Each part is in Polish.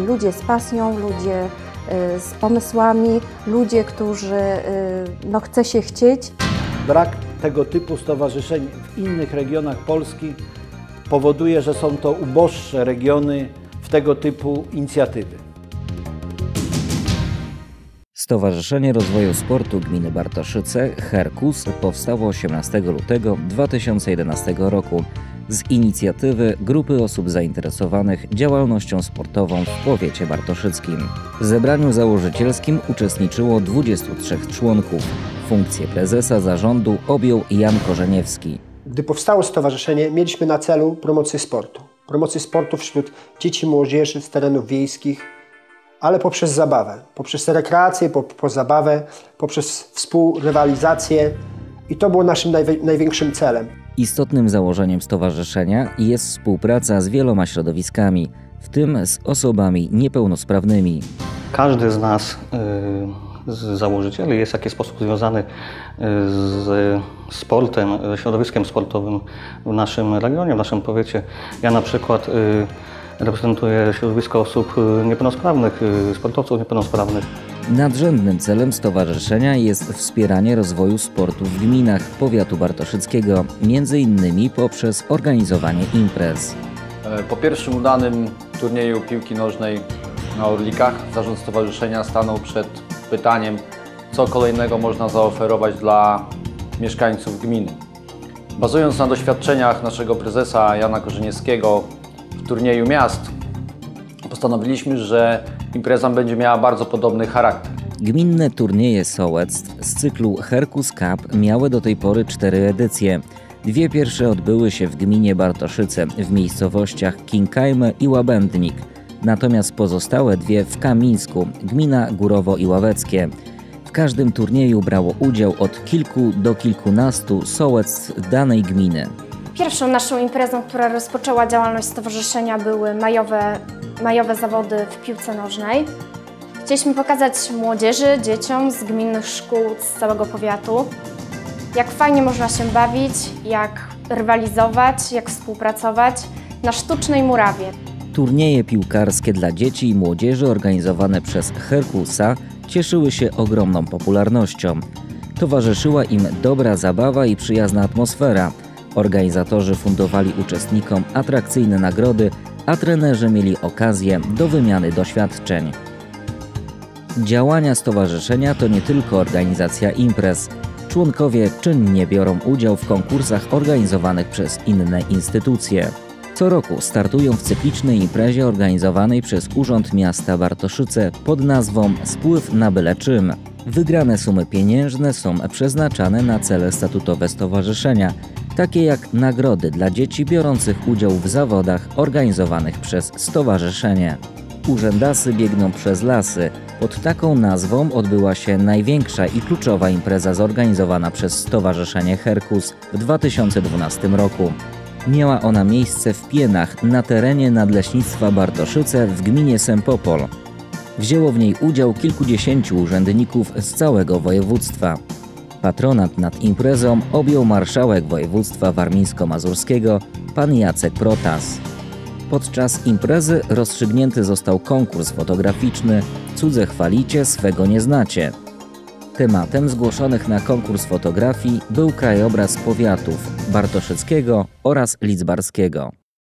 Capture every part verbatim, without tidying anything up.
ludzie z pasją, ludzie z pomysłami, ludzie, którzy no, chce się chcieć. Brak tego typu stowarzyszeń w innych regionach Polski powoduje, że są to uboższe regiony w tego typu inicjatywy. Stowarzyszenie Rozwoju Sportu Gminy Bartoszyce Herkus powstało osiemnastego lutego dwa tysiące jedenastego roku z inicjatywy grupy osób zainteresowanych działalnością sportową w powiecie bartoszyckim. W zebraniu założycielskim uczestniczyło dwudziestu trzech członków. Funkcję prezesa zarządu objął Jan Korzeniewski. Gdy powstało stowarzyszenie, mieliśmy na celu promocję sportu. Promocję sportu wśród dzieci i młodzieży z terenów wiejskich, ale poprzez zabawę, poprzez rekreację, po, po zabawę, poprzez współrywalizację i to było naszym najwi największym celem. Istotnym założeniem stowarzyszenia jest współpraca z wieloma środowiskami, w tym z osobami niepełnosprawnymi. Każdy z nas, z założycieli, jest w jakiś sposób związany z sportem, ze środowiskiem sportowym w naszym regionie, w naszym powiecie. Ja na przykład reprezentuję środowisko osób niepełnosprawnych, sportowców niepełnosprawnych. Nadrzędnym celem stowarzyszenia jest wspieranie rozwoju sportu w gminach powiatu bartoszyckiego, między innymi poprzez organizowanie imprez. Po pierwszym udanym turnieju piłki nożnej na Orlikach zarząd stowarzyszenia stanął przed pytaniem, co kolejnego można zaoferować dla mieszkańców gminy. Bazując na doświadczeniach naszego prezesa Jana Korzeniewskiego w turnieju miast, postanowiliśmy, że impreza będzie miała bardzo podobny charakter. Gminne turnieje sołectw z cyklu Herkus Cup miały do tej pory cztery edycje. Dwie pierwsze odbyły się w gminie Bartoszyce, w miejscowościach Kinkajme i Łabędnik. Natomiast pozostałe dwie w Kamińsku, gmina Górowo i Ławeckie. W każdym turnieju brało udział od kilku do kilkunastu sołectw danej gminy. Pierwszą naszą imprezą, która rozpoczęła działalność stowarzyszenia, były majowe, majowe zawody w piłce nożnej. Chcieliśmy pokazać młodzieży, dzieciom z gminnych szkół z całego powiatu, jak fajnie można się bawić, jak rywalizować, jak współpracować na sztucznej murawie. Turnieje piłkarskie dla dzieci i młodzieży organizowane przez Herkusa cieszyły się ogromną popularnością. Towarzyszyła im dobra zabawa i przyjazna atmosfera. Organizatorzy fundowali uczestnikom atrakcyjne nagrody, a trenerzy mieli okazję do wymiany doświadczeń. Działania stowarzyszenia to nie tylko organizacja imprez. Członkowie czynnie biorą udział w konkursach organizowanych przez inne instytucje. Co roku startują w cyklicznej imprezie organizowanej przez Urząd Miasta Bartoszyce pod nazwą Spływ na byle czym. Wygrane sumy pieniężne są przeznaczane na cele statutowe stowarzyszenia, takie jak nagrody dla dzieci biorących udział w zawodach organizowanych przez stowarzyszenie. Urzędasy biegną przez lasy. Pod taką nazwą odbyła się największa i kluczowa impreza zorganizowana przez Stowarzyszenie Herkus w dwa tysiące dwunastym roku. Miała ona miejsce w Pienach na terenie Nadleśnictwa Bartoszyce w gminie Sempopol. Wzięło w niej udział kilkudziesięciu urzędników z całego województwa. Patronat nad imprezą objął marszałek województwa warmińsko-mazurskiego pan Jacek Protas. Podczas imprezy rozstrzygnięty został konkurs fotograficzny „Cudze chwalicie, swego nie znacie”. Tematem zgłoszonych na konkurs fotografii był krajobraz powiatów bartoszyckiego oraz lidzbarskiego.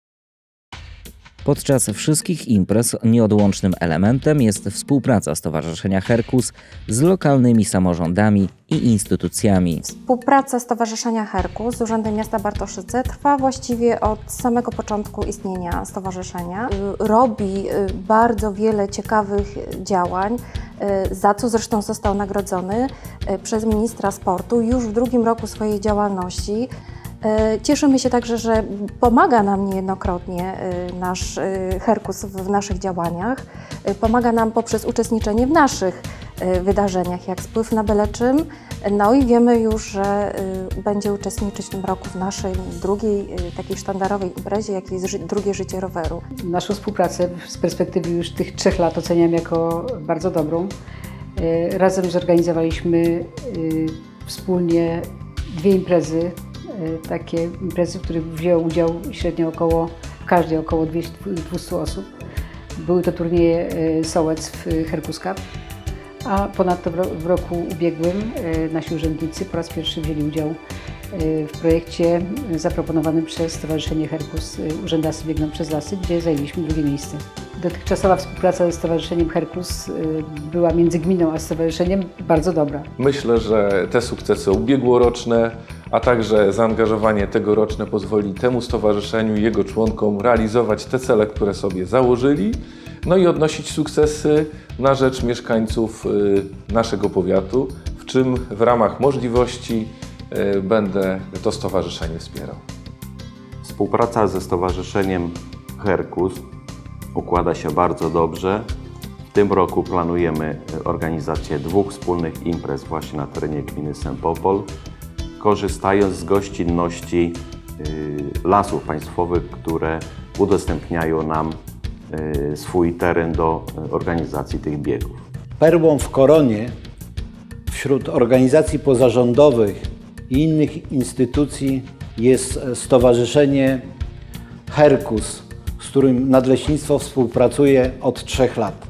Podczas wszystkich imprez nieodłącznym elementem jest współpraca Stowarzyszenia Herkus z lokalnymi samorządami i instytucjami. Współpraca Stowarzyszenia Herkus z Urzędem Miasta Bartoszyce trwa właściwie od samego początku istnienia stowarzyszenia. Robi bardzo wiele ciekawych działań, za co zresztą został nagrodzony przez ministra sportu już w drugim roku swojej działalności. Cieszymy się także, że pomaga nam niejednokrotnie nasz Herkus w naszych działaniach. Pomaga nam poprzez uczestniczenie w naszych wydarzeniach, jak Spływ na byle czym. No i wiemy już, że będzie uczestniczyć w tym roku w naszej drugiej takiej sztandarowej imprezie, jak jest drugie życie roweru. Naszą współpracę z perspektywy już tych trzech lat oceniam jako bardzo dobrą. Razem zorganizowaliśmy wspólnie dwie imprezy, takie imprezy, w których wzięło udział średnio około, w każdej około dwieście osób. Były to turnieje Sołec w Herkus Cup, a ponadto w roku ubiegłym nasi urzędnicy po raz pierwszy wzięli udział w projekcie zaproponowanym przez Stowarzyszenie Herkus Urzędasy Biegną przez Lasy, gdzie zajęliśmy drugie miejsce. Dotychczasowa współpraca ze Stowarzyszeniem Herkus była między gminą a stowarzyszeniem bardzo dobra. Myślę, że te sukcesy ubiegłoroczne, a także zaangażowanie tegoroczne pozwoli temu stowarzyszeniu i jego członkom realizować te cele, które sobie założyli, no i odnosić sukcesy na rzecz mieszkańców naszego powiatu, w czym w ramach możliwości będę to stowarzyszenie wspierał. Współpraca ze Stowarzyszeniem Herkus układa się bardzo dobrze. W tym roku planujemy organizację dwóch wspólnych imprez właśnie na terenie gminy Sempopol, korzystając z gościnności Lasów Państwowych, które udostępniają nam swój teren do organizacji tych biegów. Perłą w koronie wśród organizacji pozarządowych i innych instytucji jest Stowarzyszenie Herkus, z którym Nadleśnictwo współpracuje od trzech lat.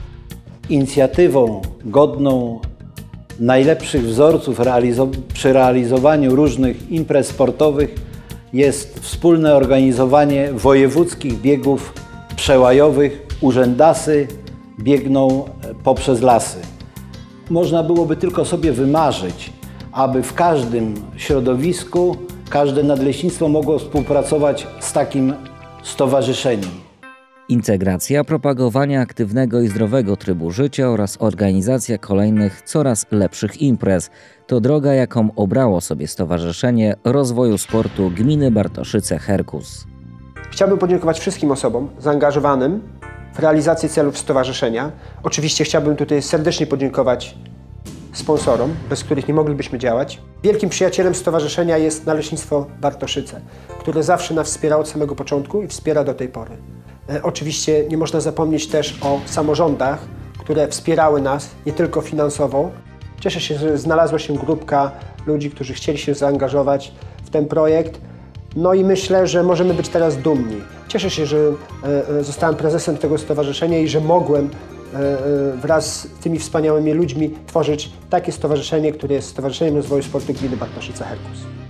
Inicjatywą godną najlepszych wzorców realizo- przy realizowaniu różnych imprez sportowych jest wspólne organizowanie wojewódzkich biegów przełajowych. Urzędasy biegną poprzez lasy. Można byłoby tylko sobie wymarzyć, aby w każdym środowisku każde nadleśnictwo mogło współpracować z takim stowarzyszeniem. Integracja, propagowanie aktywnego i zdrowego trybu życia oraz organizacja kolejnych coraz lepszych imprez to droga, jaką obrało sobie Stowarzyszenie Rozwoju Sportu Gminy Bartoszyce Herkus. Chciałbym podziękować wszystkim osobom zaangażowanym w realizację celów stowarzyszenia. Oczywiście chciałbym tutaj serdecznie podziękować sponsorom, bez których nie moglibyśmy działać. Wielkim przyjacielem stowarzyszenia jest Nadleśnictwo Bartoszyce, które zawsze nas wspierało od samego początku i wspiera do tej pory. E, oczywiście nie można zapomnieć też o samorządach, które wspierały nas nie tylko finansowo. Cieszę się, że znalazła się grupka ludzi, którzy chcieli się zaangażować w ten projekt. No i myślę, że możemy być teraz dumni. Cieszę się, że e, zostałem prezesem tego stowarzyszenia i że mogłem wraz z tymi wspaniałymi ludźmi tworzyć takie stowarzyszenie, które jest Stowarzyszeniem Rozwoju Sportu Gminy Bartoszyce Herkus.